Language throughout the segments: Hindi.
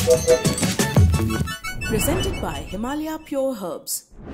Presented by Himalaya Pure Herbs.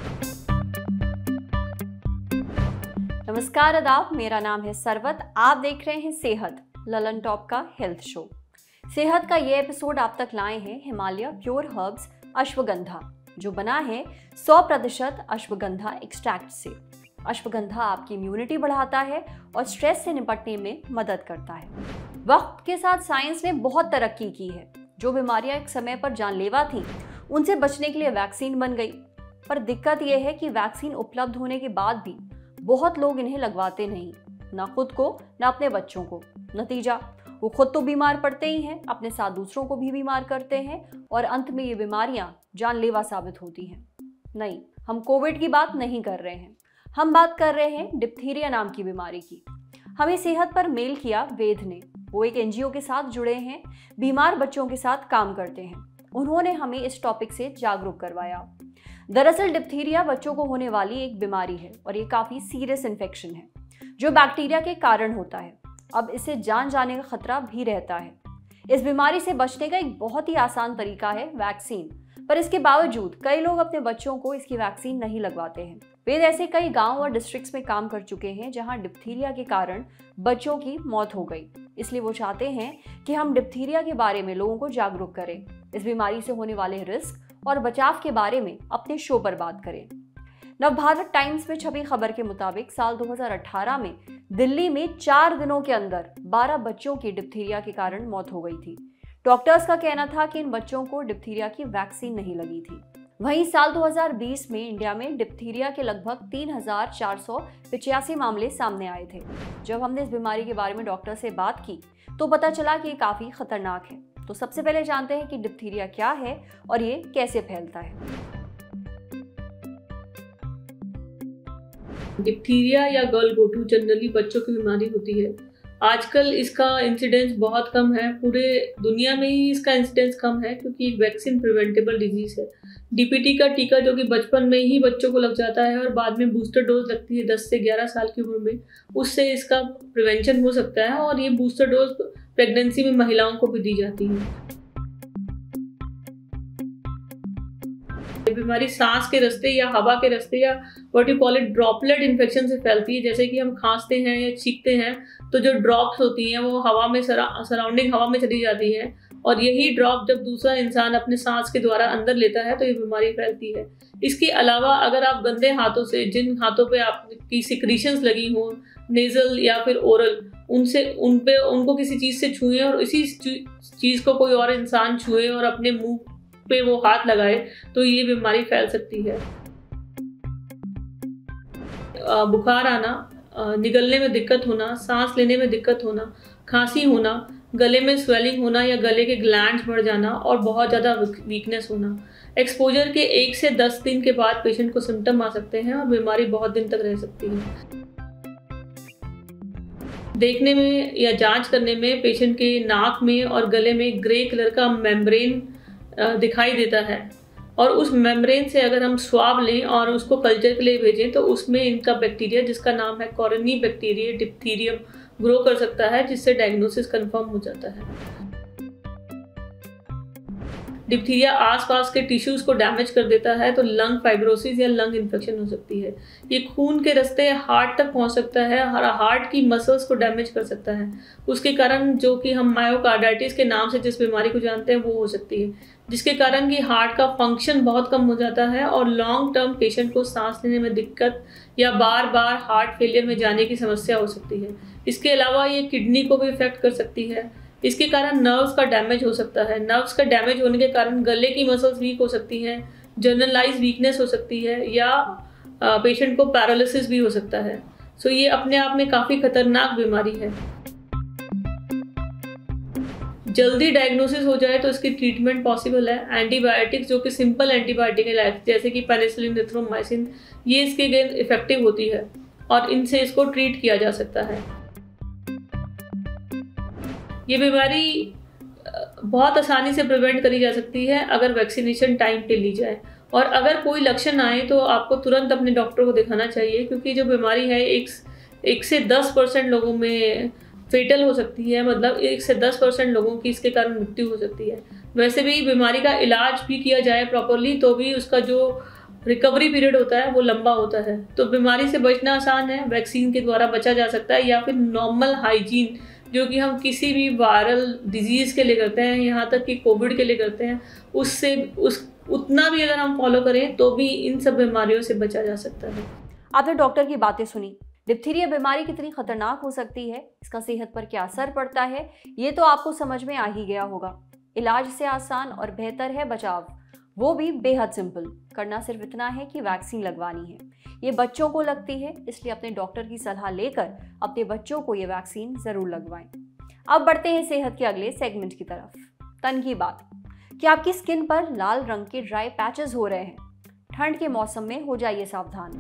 नमस्कार आदाब, मेरा नाम है सरवत। आप देख रहे हैं सेहत ललन टॉप का हेल्थ शो। सेहत का ये एपिसोड आप तक लाए हैं हिमालय प्योर हर्ब्स अश्वगंधा, जो बना है 100% अश्वगंधा एक्सट्रैक्ट से। अश्वगंधा आपकी इम्यूनिटी बढ़ाता है और स्ट्रेस से निपटने में मदद करता है। वक्त के साथ साइंस ने बहुत तरक्की की है। जो बीमारियां एक समय पर जानलेवा थीं, उनसे बचने के लिए वैक्सीन बन गई। पर दिक्कत यह है कि वैक्सीन उपलब्ध होने के बाद भी बहुत लोग इन्हें लगवाते नहीं, ना खुद को ना अपने बच्चों को। नतीजा, वो खुद तो बीमार पड़ते ही हैं, अपने साथ दूसरों को भी बीमार करते हैं और अंत में ये बीमारियां जानलेवा साबित होती हैं। नहीं, हम कोविड की बात नहीं कर रहे हैं, हम बात कर रहे हैं डिप्थीरिया नाम की बीमारी की। हमें सेहत पर मेल किया वेद ने। वो एक एनजीओ के साथ जुड़े हैं, बीमार बच्चों के साथ काम करते हैं। उन्होंने हमें इस टॉपिक से जागरूक करवाया। दरअसल डिप्थीरिया बच्चों को होने वाली एक बीमारी है और ये काफ़ी सीरियस इन्फेक्शन है जो बैक्टीरिया के कारण होता है। अब इससे जान जाने का खतरा भी रहता है। इस बीमारी से बचने का एक बहुत ही आसान तरीका है वैक्सीन, पर इसके बावजूद कई लोग अपने बच्चों को इसकी वैक्सीन नहीं लगवाते हैं। वे ऐसे कई गांव और डिस्ट्रिक्ट्स में काम कर चुके हैं जहां डिप्थीरिया के कारण बच्चों की मौत हो गई। इसलिए वो चाहते हैं कि हम डिप्थीरिया के बारे में लोगों को जागरूक करें, इस बीमारी से होने वाले रिस्क और बचाव के बारे में अपने शो पर बात करें। नवभारत टाइम्स में छपी खबर के मुताबिक साल 2018 में दिल्ली में 4 दिनों के अंदर 12 बच्चों की डिप्थीरिया के कारण मौत हो गई थी। डॉक्टर्स का कहना था कि इन बच्चों को डिप्थीरिया की वैक्सीन नहीं लगी थी। वहीं साल 2020 में इंडिया में डिप्थीरिया के लगभग 3,485 मामले सामने आए थे। जब हमने इस बीमारी के बारे में डॉक्टर से बात की तो पता चला कि ये काफ़ी खतरनाक है। तो सबसे पहले जानते हैं कि डिप्थीरिया क्या है और ये कैसे फैलता है। डिप्थीरिया या गलघोटू जनरली बच्चों की बीमारी होती है। आजकल इसका इंसिडेंस बहुत कम है, पूरे दुनिया में ही इसका इंसिडेंस कम है क्योंकि एक वैक्सीन प्रिवेंटेबल डिजीज है। डीपीटी का टीका जो कि बचपन में ही बच्चों को लग जाता है और बाद में बूस्टर डोज लगती है 10 से 11 साल की उम्र में, उससे इसका प्रिवेंशन हो सकता है और ये बूस्टर डोज प्रेगनेंसी में महिलाओं को भी दी जाती है। बीमारी सांस के रास्ते या हवा के रास्ते या what you call it droplet infection से फैलती है। जैसे कि हम खांसते हैं या छींकते हैं तो जो ड्रॉप्स होती हैं वो हवा में सराउंडिंग हवा में चली जाती है और यही ड्रॉप जब दूसरा इंसान अपने सांस के द्वारा अंदर लेता है तो ये बीमारी फैलती है। इसके अलावा अगर आप गंदे हाथों से, जिन हाथों पे आपकी सिक्रीशंस लगी हों, नेजल या फिर ओरल, उनको किसी चीज़ से छुएं और इसी चीज़ को कोई और इंसान छुए और अपने मुंह पे वो हाथ लगाए तो ये बीमारी फैल सकती है। बुखार आना, निगलने में दिक्कत होना, सांस लेने में दिक्कत होना, खांसी होना, गले में स्वेलिंग होना या गले के ग्लैंड्स बढ़ जाना और बहुत ज़्यादा वीकनेस होना। एक्सपोजर के 1 से 10 दिन के बाद पेशेंट को सिम्टम आ सकते हैं और बीमारी बहुत दिन तक रह सकती है। देखने में या जांच करने में पेशेंट के नाक में और गले में ग्रे कलर का मेम्ब्रेन दिखाई देता है और उस मेम्ब्रेन से अगर हम स्वाब लें और उसको कल्चर के लिए भेजें तो उसमें इनका बैक्टीरिया, जिसका नाम है कॉलोनी बैक्टीरिया डिप्थीरियम, ग्रो कर सकता है, जिससे डायग्नोसिस कंफर्म हो जाता है। डिप्थीरिया आसपास के टिश्यूज को डैमेज कर देता है तो लंग फाइब्रोसिस या लंग इन्फेक्शन हो सकती है। ये खून के रास्ते हार्ट तक पहुंच सकता है और हार्ट की मसल्स को डैमेज कर सकता है। उसके कारण जो कि हम मायोकार्डाइटिस के नाम से जिस बीमारी को जानते हैं वो हो सकती है, जिसके कारण कि हार्ट का फंक्शन बहुत कम हो जाता है और लॉन्ग टर्म पेशेंट को सांस लेने में दिक्कत या बार बार हार्ट फेलियर में जाने की समस्या हो सकती है। इसके अलावा ये किडनी को भी इफेक्ट कर सकती है। इसके कारण नर्व्स का डैमेज हो सकता है। नर्व्स का डैमेज होने के कारण गले की मसल्स वीक हो सकती हैं, जनरलाइज वीकनेस हो सकती है या पेशेंट को पैरालिसिस भी हो सकता है। सो ये अपने आप में काफ़ी खतरनाक बीमारी है। जल्दी डायग्नोसिस हो जाए तो इसकी ट्रीटमेंट पॉसिबल है। एंटीबायोटिक्स जो कि सिंपल एंटीबायोटिक है जैसे कि पेनिसिलिन, एरिथ्रोमाइसिन, ये इसके अगेंस्ट इफेक्टिव होती है और इनसे इसको ट्रीट किया जा सकता है। ये बीमारी बहुत आसानी से प्रिवेंट करी जा सकती है अगर वैक्सीनेशन टाइम पे ली जाए और अगर कोई लक्षण आए तो आपको तुरंत अपने डॉक्टर को दिखाना चाहिए क्योंकि जो बीमारी है 1 से 10% लोगों में फेटल हो सकती है, मतलब 1 से 10% लोगों की इसके कारण मृत्यु हो सकती है। वैसे भी बीमारी का इलाज भी किया जाए प्रॉपरली तो भी उसका जो रिकवरी पीरियड होता है वो लंबा होता है। तो बीमारी से बचना आसान है, वैक्सीन के द्वारा बचा जा सकता है, या फिर नॉर्मल हाइजीन जो कि हम किसी भी वायरल डिजीज़ के लिए करते हैं, यहाँ तक कि कोविड के लिए करते हैं, उससे उतना भी अगर हम फॉलो करें तो भी इन सब बीमारियों से बचा जा सकता है। आपने डॉक्टर की बातें सुनी। डिप्थीरिया बीमारी कितनी खतरनाक हो सकती है, इसका सेहत पर क्या असर पड़ता है, ये तो आपको समझ में आ ही गया होगा। इलाज से आसान और बेहतर है बचाव, वो भी बेहद सिंपल। करना सिर्फ इतना है कि वैक्सीन लगवानी है। ये बच्चों को लगती है, इसलिए अपने डॉक्टर की सलाह लेकर अपने बच्चों को ये वैक्सीन जरूर लगवाएं। अब बढ़ते हैं सेहत के अगले सेगमेंट की तरफ, तन की बात। कि आपकी स्किन पर लाल रंग के ड्राई पैचेस हो रहे हैं, ठंड के मौसम में हो जाइए सावधान।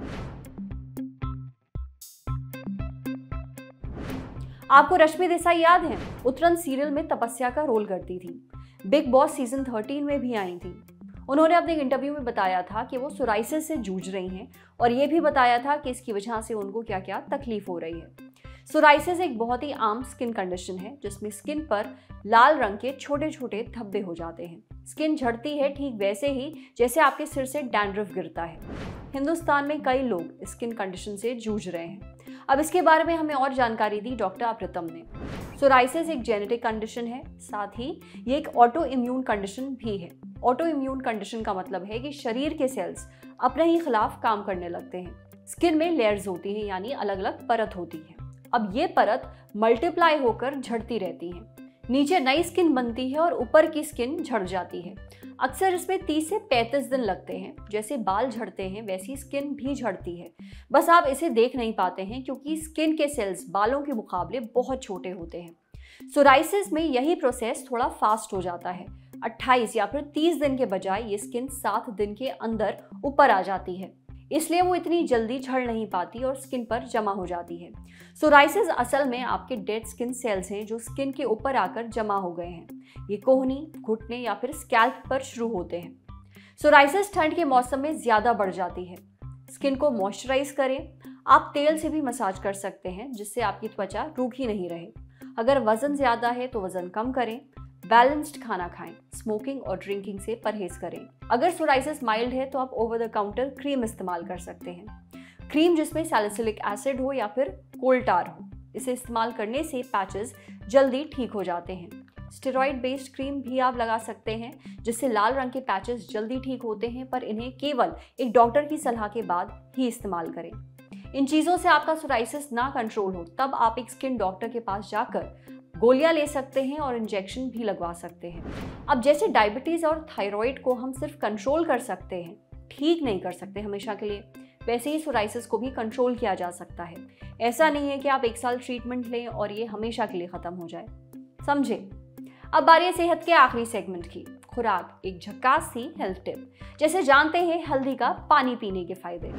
आपको रश्मि देसाई याद है? उत्तरन सीरियल में तपस्या का रोल करती थी, बिग बॉस सीजन 13 में भी आई थी। उन्होंने अपने इंटरव्यू में बताया था कि वो सोराइसिस से जूझ रही हैं और ये भी बताया था कि इसकी वजह से उनको क्या क्या तकलीफ हो रही है। सोराइसिस एक बहुत ही आम स्किन कंडीशन है जिसमें स्किन पर लाल रंग के छोटे छोटे धब्बे हो जाते हैं। स्किन झड़ती है ठीक वैसे ही जैसे आपके सिर से डैंड्रफ गिरता है। हिंदुस्तान में कई लोग स्किन कंडीशन से जूझ रहे हैं। अब इसके बारे में हमें और जानकारी दी डॉक्टर अप्रितम ने। सोराइसिस एक जेनेटिक कंडीशन है, साथ ही ये एक ऑटो इम्यून कंडीशन भी है। ऑटो इम्यून कंडीशन का मतलब है कि शरीर के सेल्स अपने ही खिलाफ काम करने लगते हैं। स्किन में लेयर्स होती हैं, यानी अलग अलग परत होती है। अब ये परत मल्टीप्लाई होकर झड़ती रहती है। नीचे नई स्किन बनती है और ऊपर की स्किन झड़ जाती है। अक्सर इसमें 30 से 35 दिन लगते हैं। जैसे बाल झड़ते हैं वैसी स्किन भी झड़ती है, बस आप इसे देख नहीं पाते हैं क्योंकि स्किन के सेल्स बालों के मुकाबले बहुत छोटे होते हैं। सोराइसिस में यही प्रोसेस थोड़ा फास्ट हो जाता है। 28 या फिर 30 दिन के बजाय ये स्किन 7 दिन के अंदर ऊपर आ जाती है, इसलिए वो इतनी जल्दी झड़ नहीं पाती और स्किन पर जमा हो जाती है। सोराइसिस असल में आपके डेड स्किन सेल्स हैं जो स्किन के ऊपर आकर जमा हो गए हैं। ये कोहनी, घुटने या फिर स्कैल्प पर शुरू होते हैं। सोराइसिस ठंड के मौसम में ज्यादा बढ़ जाती है। स्किन को मॉइस्चराइज करें। आप तेल से भी मसाज कर सकते हैं जिससे आपकी त्वचा रूखी नहीं रहे। अगर वजन ज्यादा है तो वजन कम करें। बैलेंस्ड खाना खाएं। स्मोकिंग और ड्रिंकिंग से परहेज करें। अगर सोराइसिस माइल्ड है तो आप ओवर द काउंटर क्रीम इस्तेमाल कर सकते हैं। क्रीम जिसमें सैलिसिलिक एसिड हो या फिर कोल टार हो, इसे इस्तेमाल करने से पैचेस जल्दी ठीक हो जाते हैं। स्टेरॉइड बेस्ड क्रीम भी आप लगा सकते हैं जिससे लाल रंग के पैचेस जल्दी ठीक होते हैं, पर इन्हें केवल एक डॉक्टर की सलाह के बाद ही इस्तेमाल करें। इन चीज़ों से आपका सोराइसिस ना कंट्रोल हो तब आप एक स्किन डॉक्टर के पास जाकर गोलियां ले सकते हैं और इंजेक्शन भी लगवा सकते हैं। अब जैसे डायबिटीज़ और थायराइड को हम सिर्फ कंट्रोल कर सकते हैं, ठीक नहीं कर सकते हमेशा के लिए, वैसे ही सोराइसिस को भी कंट्रोल किया जा सकता है। ऐसा नहीं है कि आप 1 साल ट्रीटमेंट लें और ये हमेशा के लिए ख़त्म हो जाए, समझे। अब बारी है सेहत के आखिरी सेगमेंट की, खुराक, एक झक्कास सी हेल्थ टिप। जैसे जानते हैं हल्दी का पानी पीने के फायदे।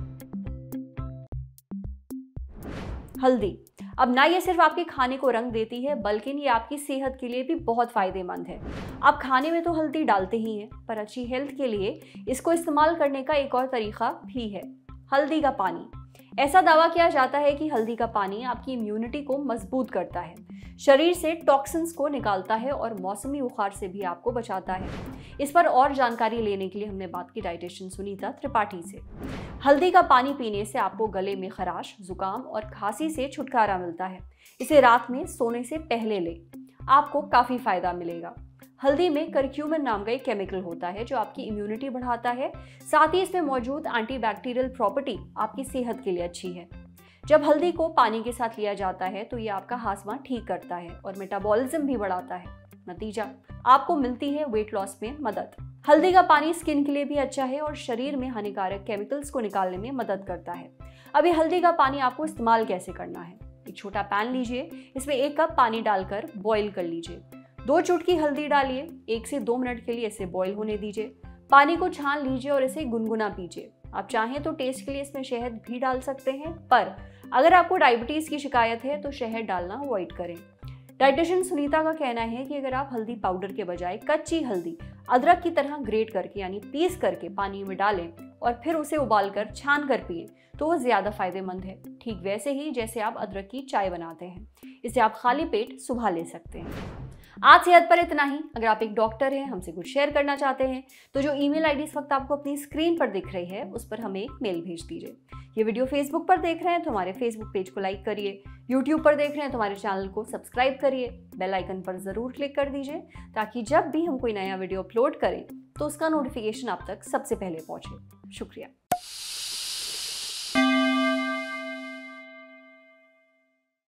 हल्दी अब ना ये सिर्फ आपके खाने को रंग देती है बल्कि ये आपकी सेहत के लिए भी बहुत फायदेमंद है। आप खाने में तो हल्दी डालते ही हैं, पर अच्छी हेल्थ के लिए इसको इस्तेमाल करने का एक और तरीका भी है, हल्दी का पानी। ऐसा दावा किया जाता है कि हल्दी का पानी आपकी इम्यूनिटी को मजबूत करता है, शरीर से टॉक्सिन्स को निकालता है और मौसमी बुखार से भी आपको बचाता है। इस पर और जानकारी लेने के लिए हमने बात की डाइटिशियन सुनीता त्रिपाठी से। हल्दी का पानी पीने से आपको गले में खराश, जुकाम और खांसी से छुटकारा मिलता है। इसे रात में सोने से पहले लें, आपको काफ़ी फायदा मिलेगा। हल्दी में करक्यूमिन नाम का एक केमिकल होता है जो आपकी इम्यूनिटी बढ़ाता है, साथ ही इसमें मौजूद एंटीबैक्टीरियल प्रॉपर्टी आपकी सेहत के लिए अच्छी है। जब हल्दी को पानी के साथ लिया जाता है तो ये आपका हाजमा ठीक करता है और मेटाबॉलिज्म भी बढ़ाता है। नतीजा, आपको मिलती है वेट लॉस में मदद। हल्दी का पानी स्किन के लिए भी अच्छा है और शरीर में हानिकारक केमिकल्स को निकालने में मदद करता है। अभी हल्दी का पानी आपको इस्तेमाल कैसे करना है? एक छोटा पैन लीजिए, इसमें 1 कप पानी डालकर बॉईल कर लीजिए। 2 चुटकी हल्दी डालिए, 1 से 2 मिनट के लिए इसे बॉईल होने दीजिए। पानी को छान लीजिए और इसे गुनगुना पीजिए। आप चाहें तो टेस्ट के लिए इसमें शहद भी डाल सकते हैं, पर अगर आपको डायबिटीज़ की शिकायत है तो शहद डालना अवॉइड करें। डाइटिशियन सुनीता का कहना है कि अगर आप हल्दी पाउडर के बजाय कच्ची हल्दी अदरक की तरह ग्रेट करके यानी पीस करके पानी में डालें और फिर उसे उबालकर छान कर पिए तो वो ज़्यादा फायदेमंद है। ठीक वैसे ही जैसे आप अदरक की चाय बनाते हैं, इसे आप खाली पेट सुबह ले सकते हैं। आज सेहत पर इतना ही। अगर आप एक डॉक्टर हैं, हमसे कुछ शेयर करना चाहते हैं तो जो ईमेल आईडी इस वक्त आपको अपनी स्क्रीन पर दिख रही है उस पर हमें एक मेल भेज दीजिए। ये वीडियो फेसबुक पर देख रहे हैं तो हमारे फेसबुक पेज को लाइक करिए, यूट्यूब पर देख रहे हैं तो हमारे चैनल को सब्सक्राइब करिए, बेल आइकन पर ज़रूर क्लिक कर दीजिए ताकि जब भी हम कोई नया वीडियो अपलोड करें तो उसका नोटिफिकेशन आप तक सबसे पहले पहुंचे। शुक्रिया।